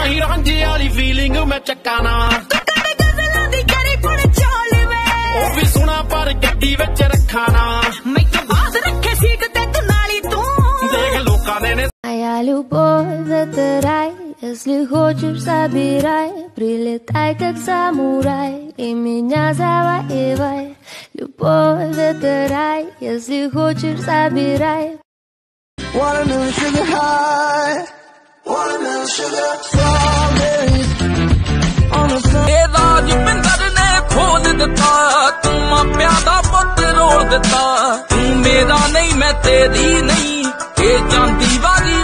ਨਹੀਂ ਰਾਂਝੇ ਵਾਲੀ ਫੀਲਿੰਗ ਮੈਂ ਚੱਕਾ ਨਾ ਉਹ ਵੀ ਸੁਣਾ ਪਰ ਗੱਡੀ ਵਿੱਚ ਰੱਖਾ ਨਾ ਮੈਨੂੰ ਬਾਜ਼ ਰੱਖੇ ਸੀਟ ਤੇ ਤੂੰ ਨਾਲੀ ਤੂੰ ਦੇਖ ਲੋਕਾਂ ਦੇ ਨੇ Моя любовь — это рай, если хочешь, забирай. Прилетай, как самурай, и меня завоевай. Любовь — это рай, если хочешь, забирай. Watermelon sugar high, watermelon sugar strawberries on a sun. ਇਹ ਰਾਜ ਪਿੰਦਰ ਨੇ ਖੋਲ ਦਿੱਤਾ, ਤੂੰ ਮਾਪਿਆਂ ਦਾ ਪੁੱਤ ਰੋਲ ਦਿੱਤਾ, ਤੂੰ ਮੇਰਾ ਨਹੀਂ ਮੈਂ ਤੇਰੀ ਨਹੀਂ, ਇਹ ਜਾਂਦੀ ਵਾਰੀ